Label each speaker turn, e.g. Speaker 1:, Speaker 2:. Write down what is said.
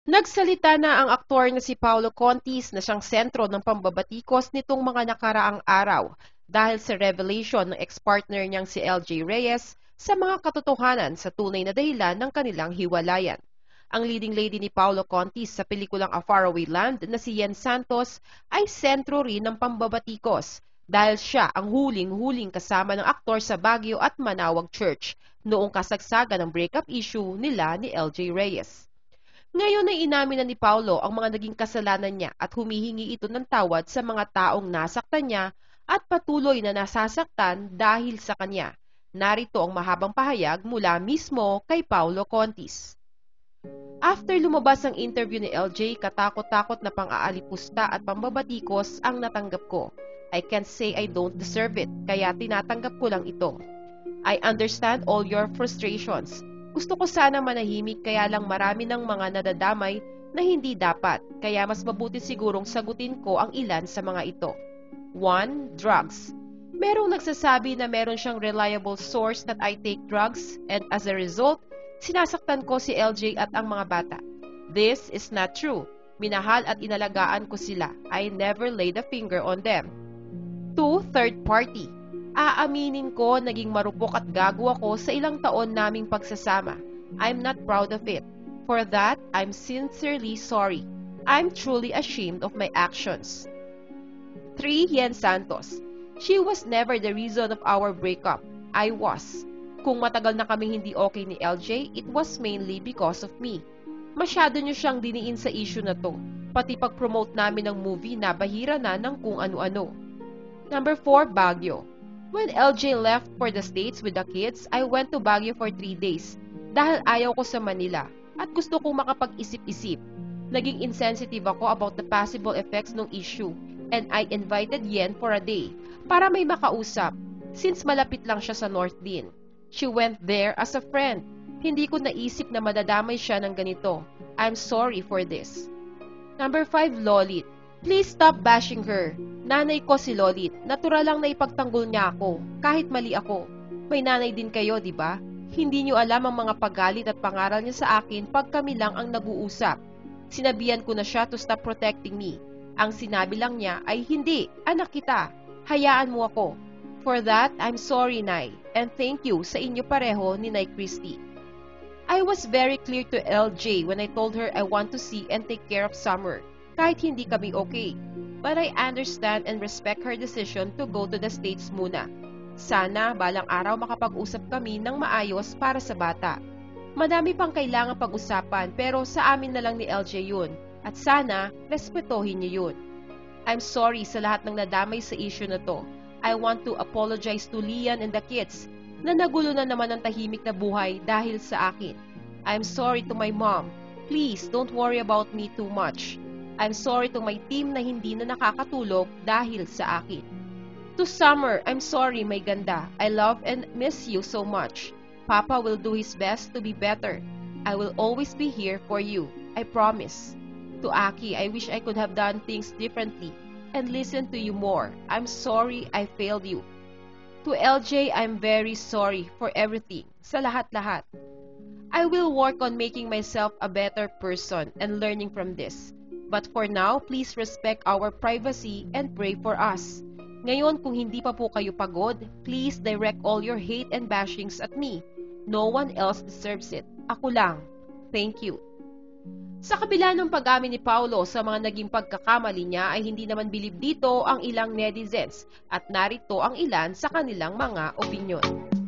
Speaker 1: Nagsalita na ang aktor na si Paolo Contis na siyang sentro ng pambabatikos nitong mga nakaraang araw dahil sa revelation ng ex-partner niyang si LJ Reyes sa mga katotohanan sa tunay na dahilan ng kanilang hiwalayan. Ang leading lady ni Paolo Contis sa pelikulang A Faraway Land na si Yen Santos ay sentro rin ng pambabatikos dahil siya ang huling-huling kasama ng aktor sa Baguio at Manawag Church noong kasagsagan ng breakup issue nila ni LJ Reyes. Ngayon ay inamin na ni Paolo ang mga naging kasalanan niya at humihingi ito ng tawad sa mga taong nasaktan niya at patuloy na nasasaktan dahil sa kanya. Narito ang mahabang pahayag mula mismo kay Paolo Contis. After lumabas ang interview ni LJ, katakot-takot na pang-aalipusta at pambabatikos ang natanggap ko. I can't say I don't deserve it, kaya tinatanggap ko lang ito. I understand all your frustrations. Gusto ko sana manahimik kaya lang marami ng mga nadadamay na hindi dapat, kaya mas mabuti sigurong sagutin ko ang ilan sa mga ito. 1. Drugs. Merong nagsasabi na meron siyang reliable source that I take drugs and as a result, sinasaktan ko si LJ at ang mga bata. This is not true. Minahal at inalagaan ko sila. I never laid a finger on them. 2. Third party. Aaminin ko naging marupok at gago ako sa ilang taon naming pagsasama. I'm not proud of it. For that, I'm sincerely sorry. I'm truly ashamed of my actions. 3. Yen Santos. She was never the reason of our breakup. I was. Kung matagal na kaming hindi okay ni LJ, it was mainly because of me. Masyado niyo siyang diniin sa issue na to. Pati pag-promote namin ng movie na bahira na ng kung ano-ano. Number 4. Baguio. When LJ left for the States with the kids, I went to Baguio for 3 days dahil ayaw ko sa Manila at gusto kong makapag-isip-isip. Naging insensitive ako about the possible effects ng issue and I invited Yen for a day para may makausap since malapit lang siya sa North din. She went there as a friend. Hindi ko naisip na madadamay siya ng ganito. I'm sorry for this. Number 5. Lolit. Please stop bashing her. Nanay ko si Lolit. Natural lang na ipagtanggol niya ako, kahit mali ako. May nanay din kayo, di ba? Hindi niyo alam ang mga paggalit at pangaral niya sa akin pag kami lang ang nag-uusap. Sinabihan ko na siya to stop protecting me. Ang sinabi lang niya ay, hindi, anak kita. Hayaan mo ako. For that, I'm sorry, Nay. And thank you sa inyo pareho ni Nay Christy. I was very clear to LJ when I told her I want to see and take care of Summer. Kahit hindi kami okay. But I understand and respect her decision to go to the States muna. Sana balang araw makapag-usap kami ng maayos para sa bata. Madami pang kailangan pag-usapan pero sa amin na lang ni LJ yun. At sana, respetohin niyo yun. I'm sorry sa lahat ng nadamay sa issue na to. I want to apologize to Lian and the kids na nagulo na naman ang tahimik na buhay dahil sa akin. I'm sorry to my mom. Please don't worry about me too much. I'm sorry to my team na hindi na nakakatulog dahil sa akin. To Summer, I'm sorry, my ganda. I love and miss you so much. Papa will do his best to be better. I will always be here for you. I promise. To Aki, I wish I could have done things differently and listened to you more. I'm sorry I failed you. To LJ, I'm very sorry for everything. Sa lahat-lahat. I will work on making myself a better person and learning from this. But for now, please respect our privacy and pray for us. Ngayon, kung hindi pa po kayo pagod, please direct all your hate and bashings at me. No one else deserves it. Ako lang. Thank you. Sa kabila ng pag-amin ni Paolo sa mga naging pagkakamali niya ay hindi naman bilib dito ang ilang netizens at narito ang ilan sa kanilang mga opinyon.